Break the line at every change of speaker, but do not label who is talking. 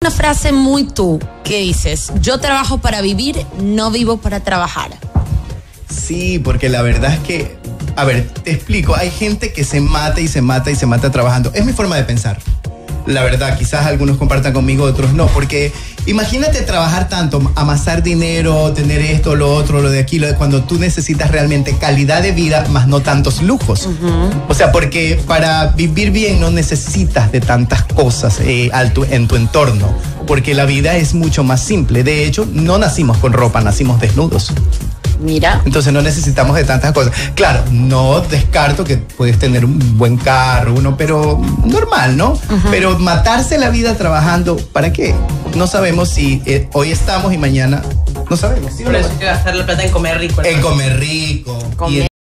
Una frase muy tú que dices: yo trabajo para vivir, no vivo para trabajar.
Sí, porque la verdad es que, a ver, te explico, hay gente que se mata y se mata y se mata trabajando. Es mi forma de pensar. La verdad, quizás algunos compartan conmigo, otros no, porque imagínate trabajar tanto, amasar dinero, tener esto, lo otro, lo de aquí, lo de cuando tú necesitas realmente calidad de vida, más no tantos lujos. O sea, porque para vivir bien no necesitas de tantas cosas en tu entorno, porque la vida es mucho más simple. De hecho, no nacimos con ropa, nacimos desnudos.
Mira.
Entonces no necesitamos de tantas cosas. Claro, no descarto que puedes tener un buen carro, pero normal, ¿no? Pero matarse la vida trabajando, ¿para qué? No sabemos si hoy estamos y mañana no sabemos. ¿Sí?
Por eso hay que gastar la plata en comer rico, ¿no?
En comer rico.
Comer